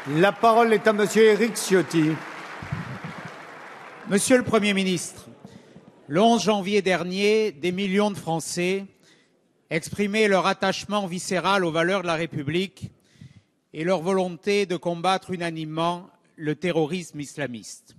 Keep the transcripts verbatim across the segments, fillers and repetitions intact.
La parole est à Monsieur Éric Ciotti. Monsieur le Premier ministre, le onze janvier dernier, des millions de Français exprimaient leur attachement viscéral aux valeurs de la République et leur volonté de combattre unanimement le terrorisme islamiste.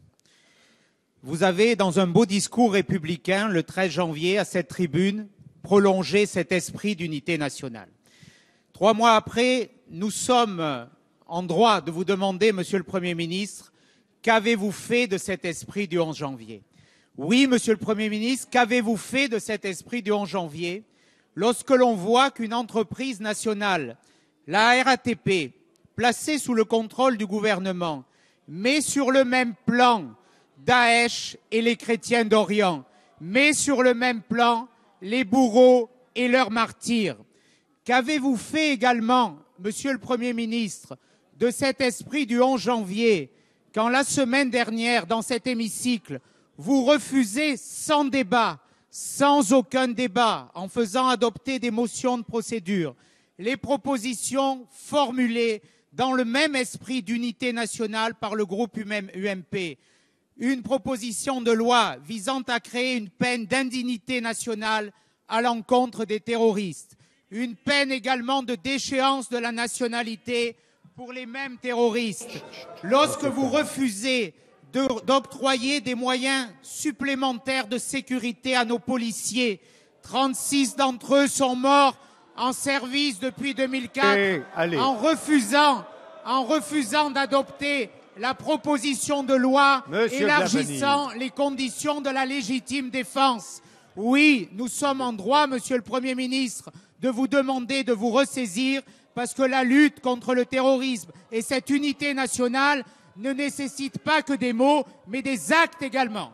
Vous avez, dans un beau discours républicain, le treize janvier, à cette tribune, prolongé cet esprit d'unité nationale. Trois mois après, nous sommes en droit de vous demander, Monsieur le Premier ministre, qu'avez-vous fait de cet esprit du onze janvier? Oui, Monsieur le Premier ministre, qu'avez-vous fait de cet esprit du onze janvier lorsque l'on voit qu'une entreprise nationale, la R A T P, placée sous le contrôle du gouvernement, met sur le même plan Daesh et les chrétiens d'Orient, met sur le même plan les bourreaux et leurs martyrs? Qu'avez-vous fait également, Monsieur le Premier ministre, de cet esprit du onze janvier, quand la semaine dernière, dans cet hémicycle, vous refusez sans débat, sans aucun débat, en faisant adopter des motions de procédure, les propositions formulées dans le même esprit d'unité nationale par le groupe U M P, une proposition de loi visant à créer une peine d'indignité nationale à l'encontre des terroristes, une peine également de déchéance de la nationalité pour les mêmes terroristes. Lorsque vous refusez d'octroyer des moyens supplémentaires de sécurité à nos policiers, trente-six d'entre eux sont morts en service depuis deux mille quatre, Et, allez. en refusant, en refusant d'adopter la proposition de loi Monsieur élargissant Glavany. les conditions de la légitime défense. Oui, nous sommes en droit, Monsieur le Premier ministre, de vous demander de vous ressaisir, parce que la lutte contre le terrorisme et cette unité nationale ne nécessitent pas que des mots, mais des actes également.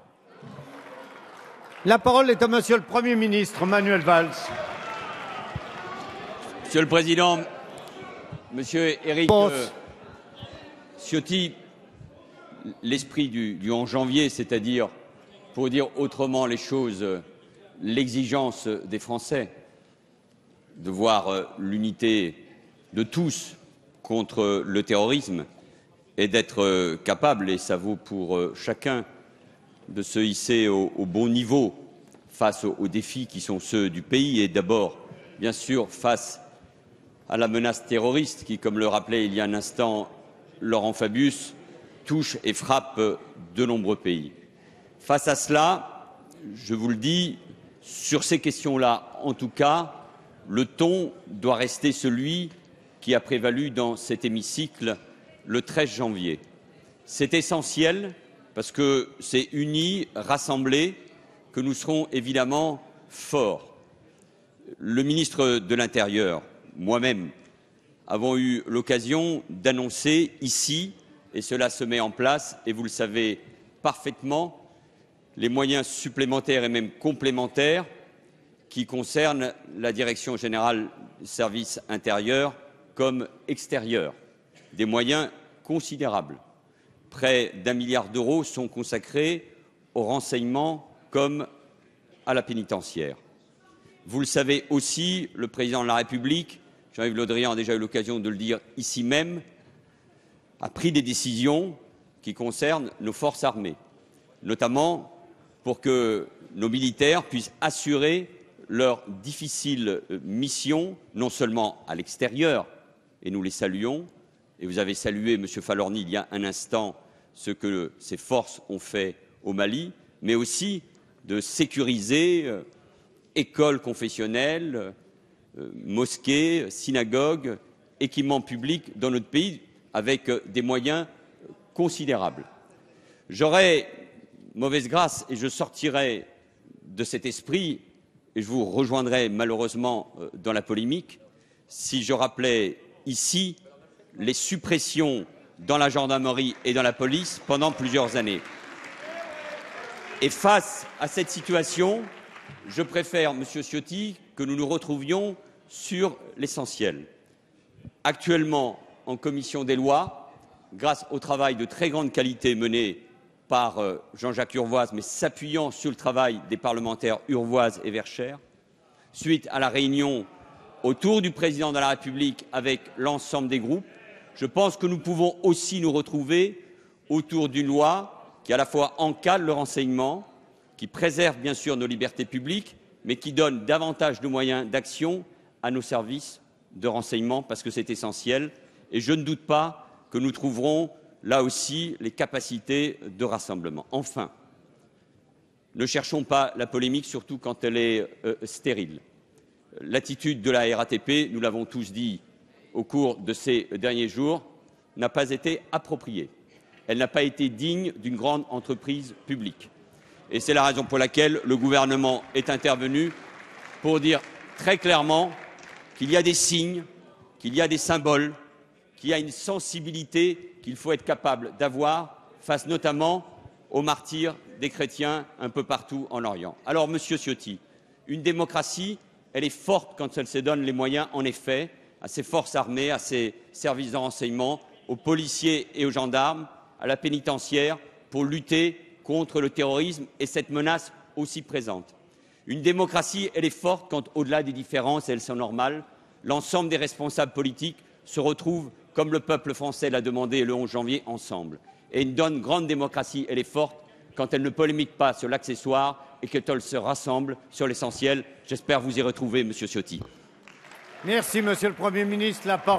La parole est à Monsieur le Premier ministre, Manuel Valls. Monsieur le Président, Monsieur Éric euh, Ciotti, l'esprit du, du onze janvier, c'est-à-dire, pour dire autrement les choses, euh, l'exigence des Français de voir euh, l'unité de tous contre le terrorisme et d'être euh, capable, et ça vaut pour euh, chacun, de se hisser au, au bon niveau face aux, aux défis qui sont ceux du pays et d'abord, bien sûr, face à la menace terroriste qui, comme le rappelait il y a un instant Laurent Fabius, touche et frappe de nombreux pays. Face à cela, je vous le dis, sur ces questions-là, en tout cas, le ton doit rester celui qui a prévalu dans cet hémicycle le treize janvier. C'est essentiel parce que c'est unis, rassemblés, que nous serons évidemment forts. Le ministre de l'Intérieur, moi-même, avons eu l'occasion d'annoncer ici, et cela se met en place, et vous le savez parfaitement, les moyens supplémentaires et même complémentaires qui concernent la Direction générale des services intérieurs comme extérieurs. Des moyens considérables. Près d'un milliard d'euros sont consacrés au renseignement comme à la pénitentiaire. Vous le savez aussi, le Président de la République, Jean-Yves Le Drian a déjà eu l'occasion de le dire ici même, a pris des décisions qui concernent nos forces armées, notamment pour que nos militaires puissent assurer leur difficile mission, non seulement à l'extérieur, et nous les saluons, et vous avez salué, M. Falorni, il y a un instant, ce que ces forces ont fait au Mali, mais aussi de sécuriser euh, écoles confessionnelles, euh, mosquées, synagogues, équipements publics dans notre pays, avec euh, des moyens considérables. J'aurais mauvaise grâce et je sortirai de cet esprit, et je vous rejoindrai malheureusement euh, dans la polémique, si je rappelais ici les suppressions dans la gendarmerie et dans la police pendant plusieurs années. Et face à cette situation, je préfère, Monsieur Ciotti, que nous nous retrouvions sur l'essentiel. Actuellement, en commission des lois, grâce au travail de très grande qualité mené par euh, Jean-Jacques Urvoas, mais s'appuyant sur le travail des parlementaires Urvoas et Vercher, suite à la réunion autour du Président de la République avec l'ensemble des groupes, Je pense que nous pouvons aussi nous retrouver autour d'une loi qui à la fois encadre le renseignement, qui préserve bien sûr nos libertés publiques, mais qui donne davantage de moyens d'action à nos services de renseignement, parce que c'est essentiel. Et je ne doute pas que nous trouverons là aussi les capacités de rassemblement. Enfin, ne cherchons pas la polémique, surtout quand elle est euh, stérile. L'attitude de la R A T P, nous l'avons tous dit au cours de ces derniers jours, n'a pas été appropriée. Elle n'a pas été digne d'une grande entreprise publique. Et c'est la raison pour laquelle le gouvernement est intervenu pour dire très clairement qu'il y a des signes, qu'il y a des symboles, qu'il y a une sensibilité qu'il faut être capable d'avoir face notamment aux martyrs des chrétiens un peu partout en Orient. Alors, Monsieur Ciotti, une démocratie, elle est forte quand elle se donne les moyens, en effet, à ses forces armées, à ses services de renseignement, aux policiers et aux gendarmes, à la pénitentiaire, pour lutter contre le terrorisme et cette menace aussi présente. Une démocratie, elle est forte quand, au-delà des différences, et elles sont normales, l'ensemble des responsables politiques se retrouvent, comme le peuple français l'a demandé le onze janvier, ensemble. Et une donne grande démocratie, elle est forte quand elle ne polémique pas sur l'accessoire et qu'elle se rassemble sur l'essentiel. J'espère vous y retrouver, Monsieur Ciotti. Merci, Monsieur le Premier ministre. La parole